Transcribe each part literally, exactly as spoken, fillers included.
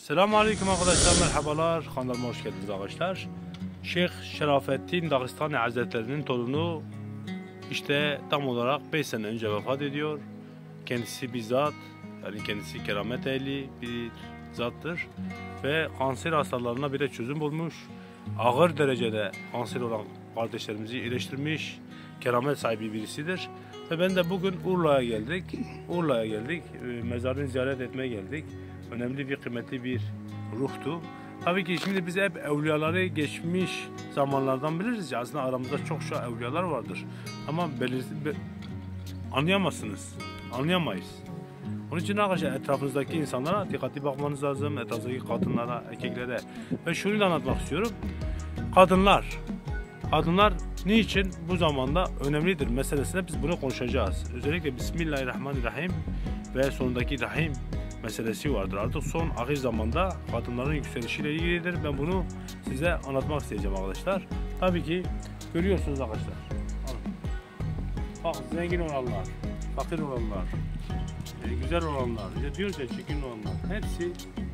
Selamun Aleyküm arkadaşlar, merhabalar. Kanalıma hoş geldiniz arkadaşlar. Şeyh Şerafettin Dağıstani Hazretleri'nin torunu işte tam olarak beş sene önce vefat ediyor. Kendisi bizzat, yani kendisi keramet ehli bir zattır ve kanser hastalarına bile çözüm bulmuş. Ağır derecede kanser olan kardeşlerimizi iyileştirmiş, keramet sahibi birisidir. Ve ben de bugün Urla'ya geldik. Urla'ya geldik, mezarını ziyaret etmeye geldik. Önemli bir, kıymetli bir ruhtu. Tabii ki şimdi biz hep evliyaları geçmiş zamanlardan biliriz ya, aslında aramızda çok şu evliyalar vardır. Ama belirsiz, be, anlayamazsınız, anlayamayız. Onun için arkadaşlar etrafınızdaki insanlara dikkatli bakmanız lazım, etrafındaki kadınlara, erkeklere. Ve şunu da anlatmak istiyorum. Kadınlar, kadınlar niçin bu zamanda önemlidir meselesine biz bunu konuşacağız. Özellikle Bismillahirrahmanirrahim ve sonundaki Rahim meselesi vardır. Artık son ahir zamanda kadınların yükselişiyle ilgilidir. Ben bunu size anlatmak isteyeceğim arkadaşlar. Tabii ki görüyorsunuz arkadaşlar. Bak, zengin olanlar, fakir olanlar, e, güzel olanlar, işte diyoruz ya çirkin olanlar, hepsi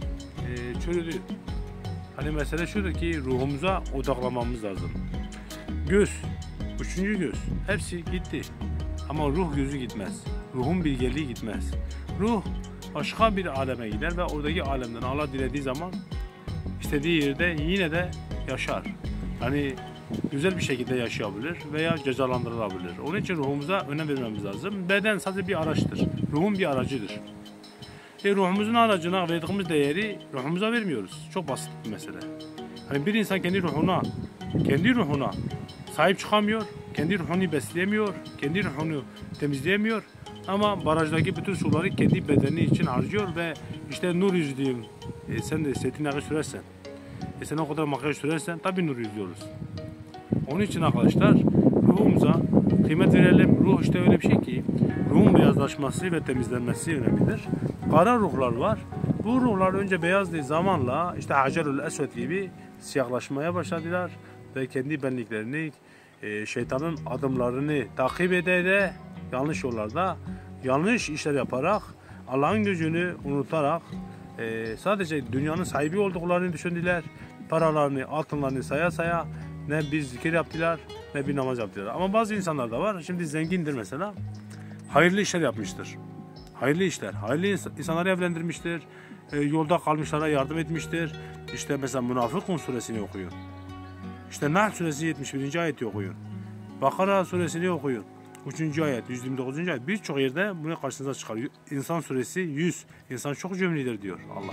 e, çürüdü. Hani mesele şudur ki ruhumuza odaklamamız lazım. Göz, üçüncü göz, hepsi gitti. Ama ruh gözü gitmez. Ruhun bilgeliği gitmez. Ruh başka bir aleme gider ve oradaki alemden Allah dilediği zaman istediği yerde yine de yaşar. Yani güzel bir şekilde yaşayabilir veya cezalandırılabilir. Onun için ruhumuza önem vermemiz lazım. Beden sadece bir araçtır. Ruhun bir aracıdır. E, ruhumuzun aracına verdiğimiz değeri ruhumuza vermiyoruz. Çok basit bir mesele. Hani bir insan kendi ruhuna, kendi ruhuna sahip çıkamıyor, kendi ruhunu besleyemiyor, kendi ruhunu temizleyemiyor. Ama barajdaki bütün suları kendi bedeni için harcıyor ve işte nur yüzlüyüm. E sen de setin yağı sürersen, e sen o kadar makyaj sürersen tabii nur yüzlüyoruz. Onun için arkadaşlar ruhumuza kıymet verelim. Ruh işte öyle bir şey ki ruhun beyazlaşması ve temizlenmesi önemlidir. Kara ruhlar var. Bu ruhlar önce beyazdığı zamanla işte Hacerül Esved gibi siyahlaşmaya başladılar ve kendi benliklerini, e, şeytanın adımlarını takip ede yanlış yollarda, yanlış işler yaparak, Allah'ın gücünü unutarak e, sadece dünyanın sahibi olduklarını düşündüler. Paralarını, altınlarını saya saya ne bir zikir yaptılar, ne bir namaz yaptılar. Ama bazı insanlar da var, şimdi zengindir mesela, hayırlı işler yapmıştır. Hayırlı işler, hayırlı insanları evlendirmiştir, e, yolda kalmışlara yardım etmiştir. İşte mesela Münafıkun suresini okuyun. İşte Nahl suresi yetmiş birinci ayeti okuyun. Bakara suresini okuyun. üçüncü ayet, yüz yirmi dokuzuncu ayet. Birçok yerde bunu karşınıza çıkarıyor. İnsan suresi yüz. İnsan çok cömerttir diyor Allah.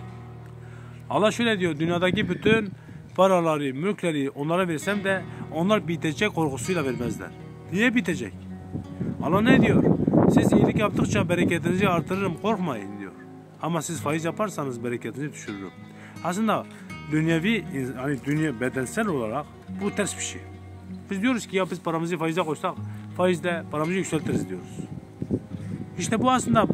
Allah şöyle diyor, dünyadaki bütün paraları, mülkleri onlara versem de onlar bitecek korkusuyla vermezler. Niye bitecek? Allah ne diyor? Siz iyilik yaptıkça bereketinizi artırırım, korkmayın diyor. Ama siz faiz yaparsanız bereketinizi düşürürüm. Aslında dünyevi, hani dünya bedensel olarak bu ters bir şey. Biz diyoruz ki ya biz paramızı faize koysak faizle paramızı yükseltiriz diyoruz. İşte bu aslında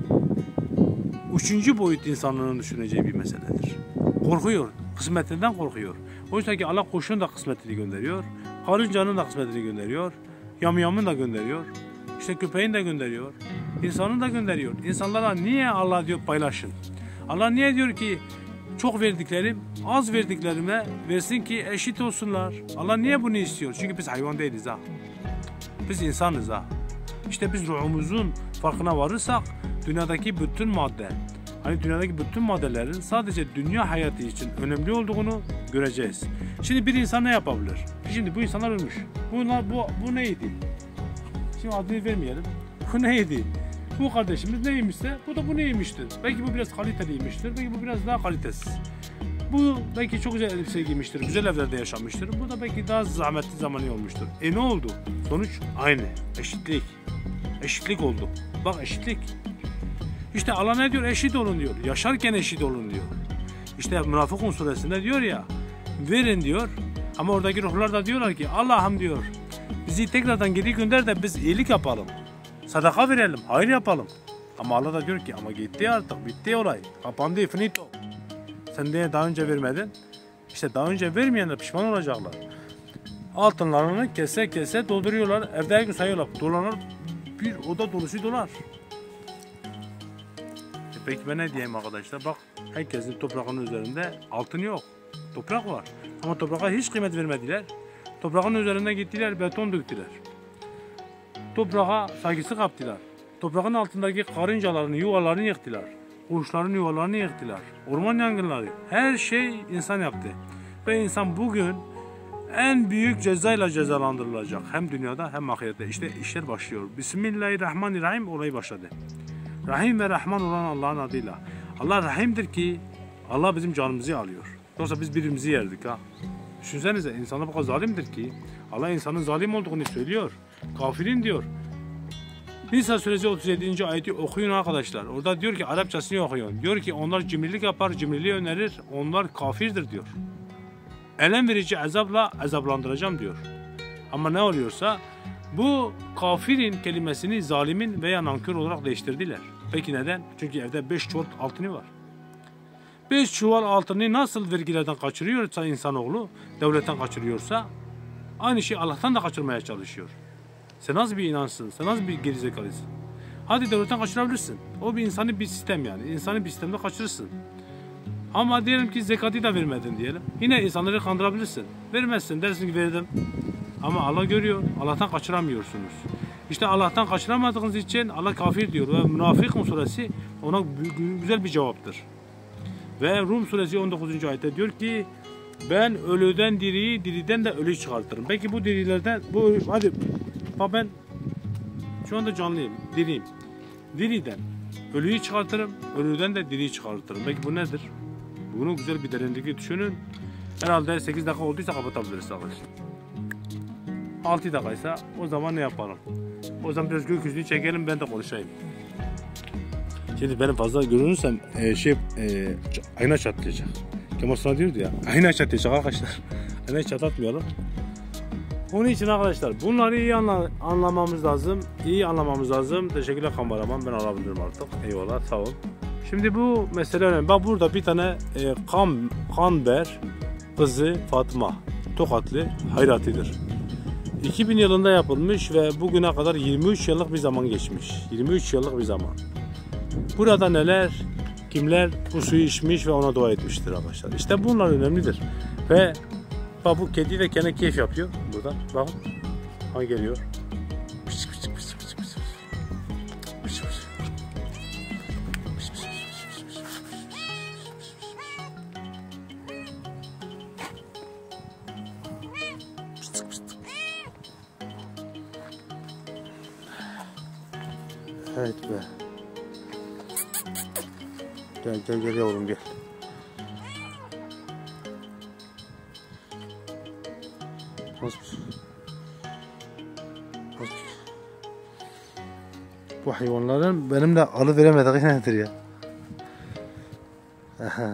üçüncü boyut insanlığın düşüneceği bir meseledir. Korkuyor, kısmetinden korkuyor. Oysa ki Allah kuşun da kısmetini gönderiyor, karıncanın da kısmetini gönderiyor, yamyamın da gönderiyor, işte köpeğin de gönderiyor, insanın da gönderiyor. İnsanlara niye Allah diyor paylaşın? Allah niye diyor ki çok verdiklerim, az verdiklerime versin ki eşit olsunlar. Allah niye bunu istiyor? Çünkü biz hayvan değiliz ha. Biz insanız ha. İşte biz ruhumuzun farkına varırsak dünyadaki bütün madde, hani dünyadaki bütün maddelerin sadece dünya hayatı için önemli olduğunu göreceğiz. Şimdi bir insan ne yapabilir? Şimdi bu insanlar ölmüş. Bunlar, bu, bu neydi? Şimdi adını vermeyelim. Bu neydi? Bu kardeşimiz neymişse bu da bu neymiştir. Belki bu biraz kaliteliymiştir. Belki bu biraz daha kalitesiz. Bu belki çok güzel elbise giymiştir. Güzel evlerde yaşamıştır. Bu da belki daha zahmetli zamanı olmuştur. E ne oldu? Sonuç aynı. Eşitlik. Eşitlik oldu. Bak eşitlik. İşte Allah ne diyor? Eşit olun diyor. Yaşarken eşit olun diyor. İşte Münafıkun suresinde diyor ya, verin diyor. Ama oradaki ruhlar da diyorlar ki Allah'ım diyor, bizi tekrardan geri gönder de biz iyilik yapalım. Sadaka verelim, hayır yapalım. Ama Allah da diyor ki ama gitti artık, bitti olay. Kapandı, finito. Sen de daha önce vermedin. İşte daha önce vermeyenler pişman olacaklar. Altınlarını kese kese dolduruyorlar, evde her gün sayıyorlar. Dolarlar, bir oda dolusu dolar. E peki ben ne diyeyim arkadaşlar? Bak Herkesin toprağının üzerinde altın yok. Toprak var. Ama toprağa hiç kıymet vermediler. Toprağın üzerine gittiler, beton döktüler. Toprağa saygısı kaptılar. Toprağın altındaki karıncaların yuvalarını yıktılar. Kuşların yuvalarını yıktılar. Orman yangınları. Her şey insan yaptı. Ve insan bugün en büyük cezayla cezalandırılacak. Hem dünyada hem ahirette. İşte işler başlıyor. Bismillahirrahmanirrahim olayı başladı. Rahim ve Rahman olan Allah'ın adıyla. Allah rahimdir ki Allah bizim canımızı alıyor. Yoksa biz birbirimizi yerdik ha. Düşünsenize, insana bu kadar zalimdir ki Allah insanın zalim olduğunu söylüyor. Kafirin diyor. Nisa suresi otuz yedinci ayeti okuyun arkadaşlar. Orada diyor ki Arapçasını okuyun. Diyor ki onlar cimrilik yapar, cimriliği önerir. Onlar kafirdir diyor. Elem verici azapla azaplandıracağım diyor. Ama ne oluyorsa bu kafirin kelimesini zalimin veya nankör olarak değiştirdiler. Peki neden? Çünkü evde beş çuval altını var. beş çuval altını nasıl vergilerden kaçırıyorsa insanoğlu, devletten kaçırıyorsa aynı şey Allah'tan da kaçırmaya çalışıyor. Sen nasıl bir inansın? Sen nasıl bir gerizekalısın? Hadi devletten kaçırabilirsin. O bir insanı bir sistem yani. İnsanı bir sistemde kaçırırsın. Ama diyelim ki zekatı da vermedin diyelim. Yine insanları kandırabilirsin. Vermezsin, dersin ki verdim. Ama Allah görüyor. Allah'tan kaçıramıyorsunuz. İşte Allah'tan kaçıramadığınız için Allah kafir diyor. Ve Münafıkun suresi ona güzel bir cevaptır. Ve Rum suresi on dokuzuncu ayette diyor ki ben ölüden diriyi, diriden de ölüyü çıkartırım. Peki bu dirilerden, bu hadi bak ben şu anda canlıyım, diriyim. Diriden ölüyü çıkartırım, ölüden de diriyi çıkartırım. Peki bu nedir? Bunu güzel bir derinlikli düşünün. Herhalde sekiz dakika olduysa kapatabiliriz arkadaşlar. altı dakikaysa o zaman ne yapalım? O zaman biraz gökyüzünü çekelim, ben de konuşayım. Şimdi benim fazla görünürsem e, şey e, ayna çatlayacak. Kemal Sunal diyordu ya, ayna çatlayacak arkadaşlar. Ayna çatlatmayalım. Onun için arkadaşlar bunları iyi anla, anlamamız lazım. İyi anlamamız lazım. Teşekkürler kameraman, ben alabilirim artık. Eyvallah, sağ ol. Şimdi bu mesele önemli. Bak burada bir tane e, kan, Kanber kızı Fatma Tokatlı hayratidir. iki bin yılında yapılmış ve bugüne kadar yirmi üç yıllık bir zaman geçmiş. yirmi üç yıllık bir zaman. Burada neler, kimler bu suyu içmiş ve ona dua etmiştir arkadaşlar. İşte bunlar önemlidir. Ve bak bu kedi de kendi keyif yapıyor burada. Bakın. Ha geliyor. Evet be. Gel gel gel yavrum gel. Bu hayvanların benimle alıveremediği nedir ya? Aha.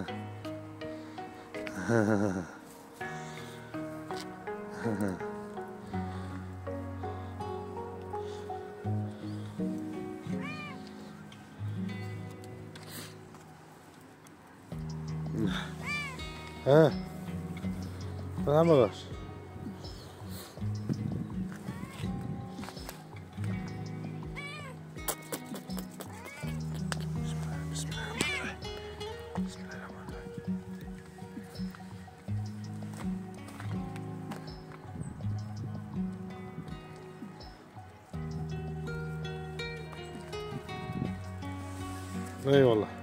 Aha. Aha. He. Bana mı var? Eyvallah.